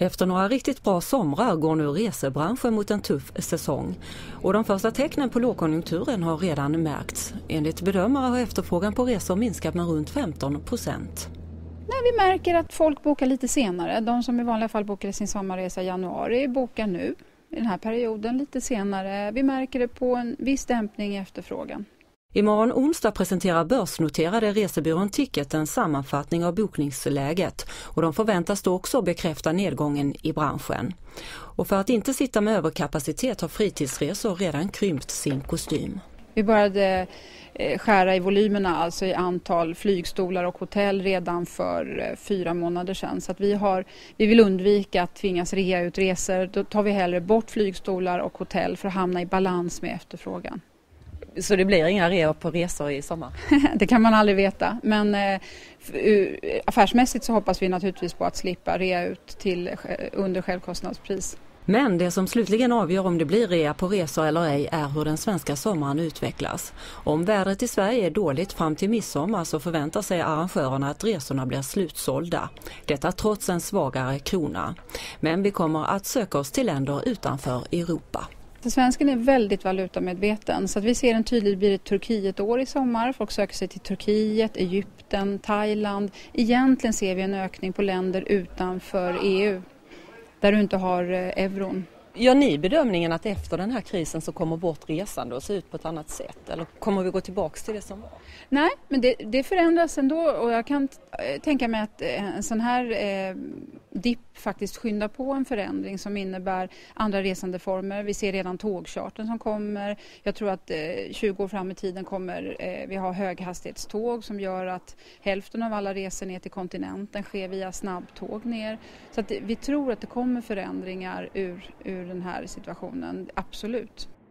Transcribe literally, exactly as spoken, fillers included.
Efter några riktigt bra somrar går nu resebranschen mot en tuff säsong. Och de första tecknen på lågkonjunkturen har redan märkts. Enligt bedömare har efterfrågan på resor minskat med runt femton procent. Nej, vi märker att folk bokar lite senare. De som i vanliga fall bokade sin sommarresa i januari bokar nu i den här perioden lite senare. Vi märker det på en viss dämpning i efterfrågan. Imorgon onsdag presenterar börsnoterade resebyrån Ticket en sammanfattning av bokningsläget och de förväntas då också bekräfta nedgången i branschen. Och för att inte sitta med överkapacitet har fritidsresor redan krympt sin kostym. Vi började skära i volymerna, alltså i antal flygstolar och hotell redan för fyra månader sedan. Så att vi, har, vi vill undvika att tvingas rea ut resor. Då tar vi hellre bort flygstolar och hotell för att hamna i balans med efterfrågan. Så det blir inga rea på resor i sommar? Det kan man aldrig veta. Men eh, affärsmässigt så hoppas vi naturligtvis på att slippa rea ut till under självkostnadspris. Men det som slutligen avgör om det blir rea på resor eller ej är hur den svenska sommaren utvecklas. Om vädret i Sverige är dåligt fram till midsommar så förväntar sig arrangörerna att resorna blir slutsålda. Detta trots en svagare krona. Men vi kommer att söka oss till länder utanför Europa. Svensken är väldigt valutamedveten så att vi ser en tydlig blir ett Turkiet-år i sommar. Folk söker sig till Turkiet, Egypten, Thailand. Egentligen ser vi en ökning på länder utanför E U där du inte har euron. Gör ni bedömningen att efter den här krisen så kommer vårt resande att se ut på ett annat sätt? Eller kommer vi gå tillbaka till det som var? Nej, men det, det förändras ändå och jag kan t- tänka mig att en sån här eh, dipp faktiskt skyndar på en förändring som innebär andra resandeformer. Vi ser redan tågcharten som kommer. Jag tror att eh, tjugo år fram i tiden kommer eh, vi ha höghastighetståg som gör att hälften av alla resor ner till kontinenten sker via snabbtåg ner. Så att det, vi tror att det kommer förändringar ur, ur den här situationen, absolut.